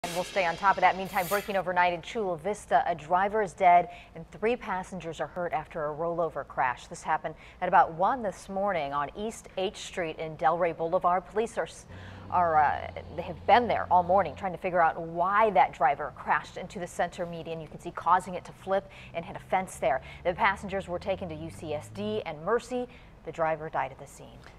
And we'll stay on top of that. Meantime, breaking overnight in Chula Vista, a driver is dead and 3 passengers are hurt after a rollover crash. This happened at about 1 this morning on East H Street in Delray Boulevard. Police they have been there all morning trying to figure out why that driver crashed into the center median. You can see causing it to flip and hit a fence there. The passengers were taken to UCSD and Mercy. The driver died at the scene.